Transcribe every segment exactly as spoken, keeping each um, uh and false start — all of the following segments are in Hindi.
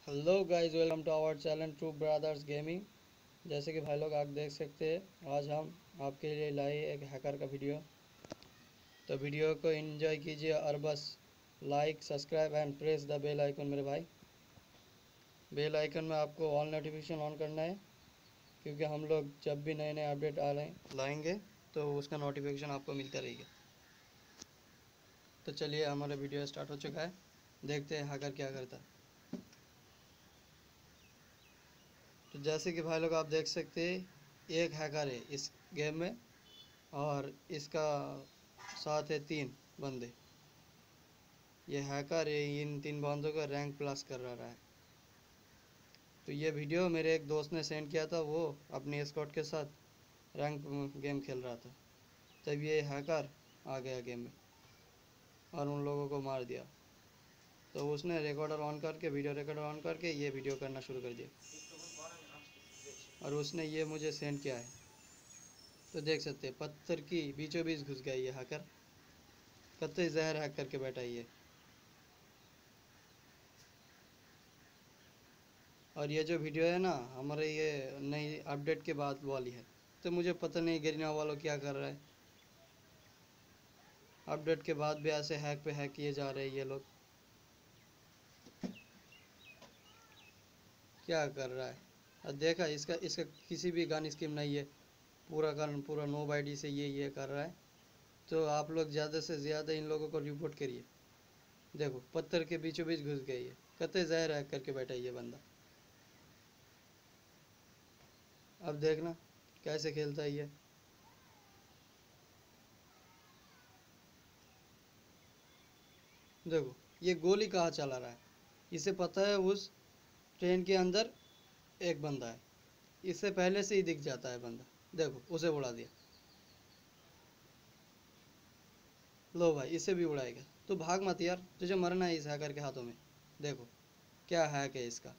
Hello guys, welcome to our channel true brothers gaming. जैसे कि भाई लोग आप देख सकते हैं, आज हम आपके लिए लाए एक हैकर का वीडियो। तो वीडियो को एंजॉय कीजिए और बस like, subscribe and press the bell icon. मेरे भाई, बेल आइकन में आपको ऑल नोटिफिकेशन ऑन करना है, क्योंकि हम लोग जब भी नए नए अपडेट आ रहे लाएंगे तो उसका नोटिफिकेशन आपको मिलता रहेगा। तो चलिए, हमारा वीडियो स्टार्ट हो चुका है, देखते हैं हैकर क्या करता है। तो जैसे कि भाई लोग आप देख सकते हैं, एक हैकर है इस गेम में और इसका साथ है तीन बंदे। ये हैकर है, इन तीन बंदों का रैंक प्लस कर रहा है। तो ये वीडियो मेरे एक दोस्त ने सेंड किया था, वो अपने स्क्वाड के साथ रैंक गेम खेल रहा था। तब ये हैकर आ गया गेम में और उन लोगों को मार दिया। तो उसने रिकॉर्डर ऑन करके, वीडियो रिकॉर्डर ऑन करके ये वीडियो करना शुरू कर दिया और उसने ये मुझे सेंड किया है। तो देख सकते हैं, पत्थर की बीचों बीच घुस गया ये हैकर। कतई जहर हैक करके बैठा है ये। और ये जो वीडियो है ना, हमारे ये नई अपडेट के बाद वाली है। तो मुझे पता नहीं गिरना वालों क्या कर रहा है। अपडेट के बाद भी ऐसे हैक पे हैक किए जा रहे हैं ये लोग। क्या कर रहा है। और देखा, इसका इसका किसी भी गन स्कीम नहीं है। पूरा गन पूरा नो आईडी से ये ये कर रहा है। तो आप लोग ज़्यादा से ज़्यादा इन लोगों को रिपोर्ट करिए। देखो, पत्थर के बीचों बीच घुस गए ये। कतई जहर हैक करके बैठा है ये बंदा। अब देखना कैसे खेलता है ये। देखो, ये गोली कहाँ चला रहा है। इसे पता है उस ट्रेन के अंदर एक बंदा है। इससे पहले से ही दिख जाता है बंदा। देखो, उसे उड़ा दिया। लो भाई, इसे भी उड़ाएगा। तो भाग मत यार, तुझे मरना है इस हैकर के हाथों में। देखो क्या हैक है इसका।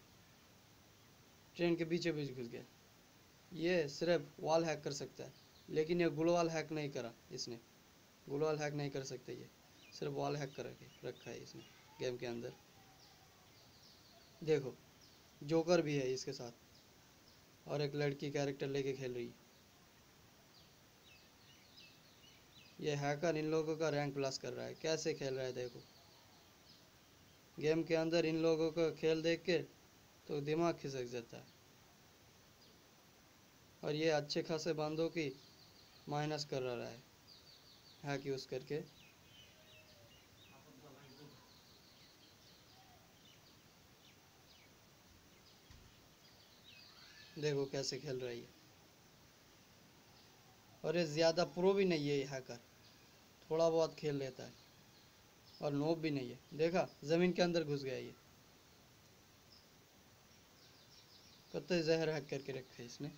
ट्रेन के बीचों बीच घुस गया। ये सिर्फ वॉल हैक कर सकता है, लेकिन ये ग्लोवाल हैक नहीं करा इसने। ग्लोवाल हैक नहीं कर सकते ये, सिर्फ वॉल हैक कर रखा है इसने गेम के अंदर। देखो, जोकर भी है इसके साथ और एक लड़की कैरेक्टर लेके खेल रही है। ये हैकर इन लोगों का रैंक प्लस कर रहा है। कैसे खेल रहा है देखो। गेम के अंदर इन लोगों का खेल देख के तो दिमाग खिसक जाता है। और ये अच्छे खासे बंदों की माइनस कर रहा है हैक यूज़ करके। देखो कैसे खेल रहा है ये। और ये ज़्यादा प्रो भी नहीं है ये हैकर, थोड़ा बहुत खेल लेता है और नोब भी नहीं है। देखा, ज़मीन के अंदर घुस गया ये। कतई जहर हैक करके रखा है इसने।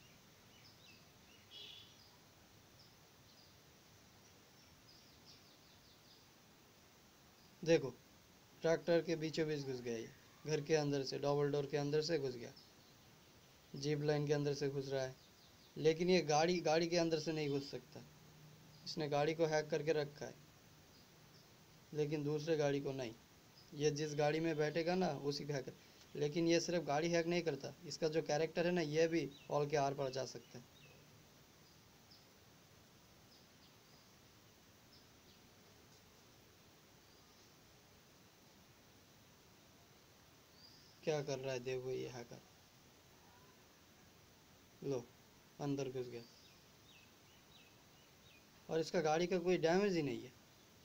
देखो, ट्रैक्टर के बीचों बीच घुस गया ये। घर के अंदर से, डबल डोर के अंदर से घुस गया। जीप लाइन के अंदर से घुस रहा है, लेकिन ये गाड़ी गाड़ी के अंदर से नहीं घुस सकता। इसने गाड़ी को हैक करके रखा है, लेकिन दूसरे गाड़ी को नहीं। ये जिस गाड़ी में बैठेगा ना उसी को हैक। लेकिन ये सिर्फ गाड़ी हैक नहीं करता, इसका जो कैरेक्टर है ना, ये भी ऑल के आर पर जा सकता है। क्या कर रहा है देखो ये हैकर। लो, अंदर घुस गया और इसका गाड़ी का कोई डैमेज ही नहीं है।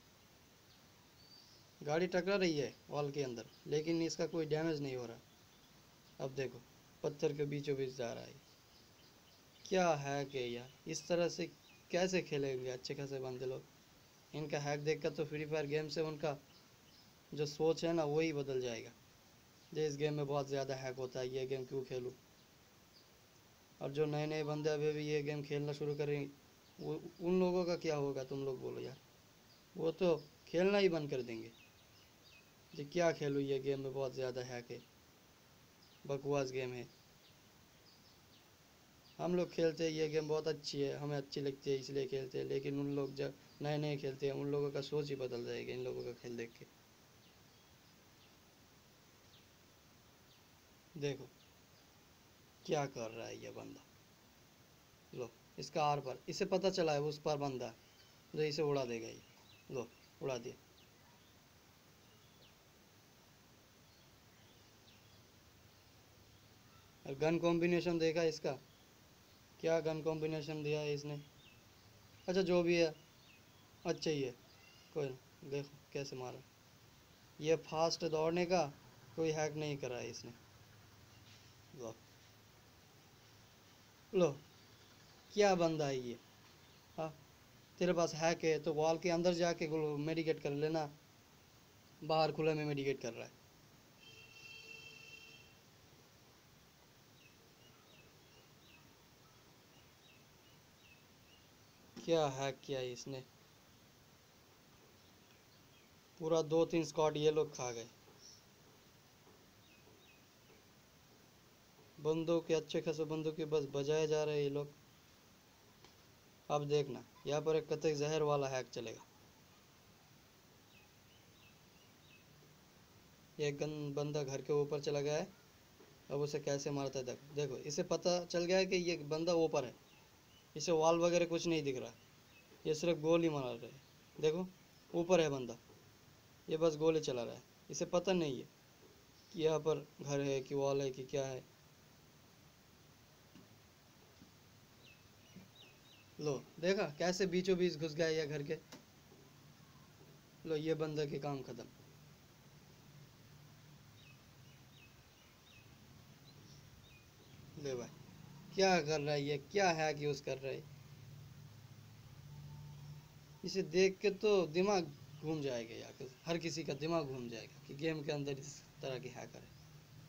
गाड़ी टकरा रही है वॉल के अंदर, लेकिन इसका कोई डैमेज नहीं हो रहा। अब देखो, पत्थर के बीचों बीच जा रहा है। क्या हैक है यार, इस तरह से कैसे खेलेंगे अच्छे खासे बंदे लोग। इनका हैक देखकर तो फ्री फायर गेम से उनका जो सोच है ना, वही बदल जाएगा। जो इस गेम में बहुत ज़्यादा हैक होता है, ये गेम क्यों खेलूँ। और जो नए नए बंदे अभी भी ये गेम खेलना शुरू करेंगे, वो उन लोगों का क्या होगा तुम लोग बोलो यार। वो तो खेलना ही बंद कर देंगे। जी क्या खेलूँ, ये गेम में बहुत ज़्यादा हैक है, बकवास गेम है। हम लोग खेलते हैं, ये गेम बहुत अच्छी है, हमें अच्छी लगती है इसलिए खेलते हैं। लेकिन उन लोग जब नए नए खेलते हैं, उन लोगों का सोच ही बदल जाएगा इन लोगों का खेल देख के। देखो क्या कर रहा है ये बंदा। लो इसका आर पर, इसे पता चला है उस पर बंदा है, तो इसे उड़ा देगा ये। लो उड़ा दिया। और गन कॉम्बिनेशन देखा इसका, क्या गन कॉम्बिनेशन दिया है इसने। अच्छा जो भी है अच्छा ही है, कोई ना। देखो कैसे मारा, ये फास्ट दौड़ने का कोई हैक नहीं करा है इसने। लो लो क्या बंदा है ये। हाँ तेरे पास हैक है तो वॉल के अंदर जाके मेडिकेट कर लेना, बाहर खुले में मेडिकेट कर रहा है। क्या हैक किया है इसने, पूरा दो तीन स्क्वाड ये लोग खा गए। बंदूक के अच्छे खासे बंदूक के बस बजाए जा रहे हैं ये लोग। अब देखना यहाँ पर एक कतई जहर वाला हैक चलेगा। एक गन बंदा घर के ऊपर चला गया है, अब उसे कैसे मारता है देखो। देखो इसे पता चल गया है कि ये बंदा ऊपर है, इसे वॉल वगैरह कुछ नहीं दिख रहा, ये सिर्फ गोली मार रहे हैं। देखो ऊपर है बंदा, ये बस गोली चला रहा है, इसे पता नहीं है कि यहाँ पर घर है कि वॉल है कि क्या है। लो देखा कैसे बीचों बीच घुस गया ये घर के। लो ये बंदा के काम खत्म। ले भाई क्या कर रहा है ये, क्या हैक यूज़ कर रहा है। इसे देख के तो दिमाग घूम जाएगा, या हर किसी का दिमाग घूम जाएगा कि गेम के अंदर इस तरह की हैकर है।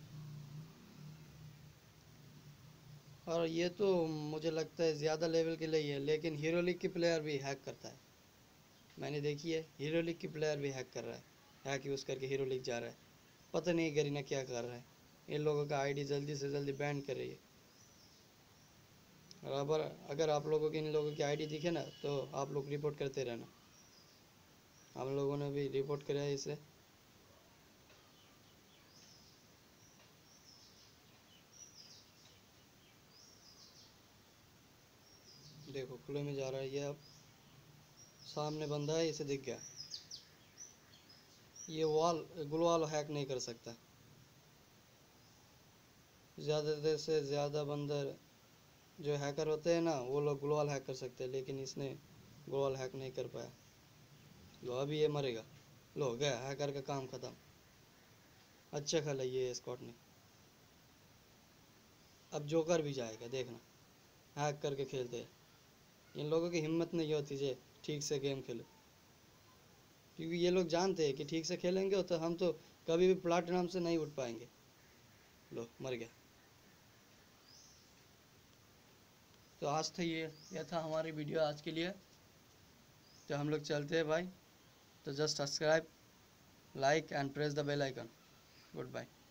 और ये तो मुझे लगता है ज़्यादा लेवल के लिए ही है, लेकिन हीरो लीग की प्लेयर भी हैक करता है। मैंने देखी है हीरो लीग की प्लेयर भी हैक कर रहा है, हैक यूज़ करके हीरो लीग जा रहा है। पता नहीं गरीना क्या कर रहा है, इन लोगों का आईडी जल्दी से जल्दी बैन कर रही है। और अगर अगर आप लोगों की इन लोगों की आईडी दिखे ना तो आप लोग रिपोर्ट करते रहना। हम लोगों ने भी रिपोर्ट किया है इसे। देखो खुले में जा रहा है ये, अब सामने बंदा है, इसे दिख गया। ये वॉल ग्लोवाल हैक नहीं कर सकता, ज़्यादा से ज़्यादा बंदर जो हैकर होते हैं ना वो लोग ग्लोवाल हैक कर सकते हैं, लेकिन इसने ग्लोवाल हैक नहीं कर पाया। लो अभी ये मरेगा। लो गया हैकर का काम ख़त्म। अच्छा खेला ये स्क्वाड ने। अब जोकर भी जाएगा देखना, हैक करके खेलते हैं। इन लोगों की हिम्मत नहीं होती जे ठीक से गेम खेले, क्योंकि ये लोग जानते हैं कि ठीक से खेलेंगे तो हम तो कभी भी प्लाटिनम से नहीं उठ पाएंगे। लो मर गया। तो आज तो ये यह था हमारी वीडियो आज के लिए। तो हम लोग चलते हैं भाई, तो just subscribe, like and press the bell icon. Good bye.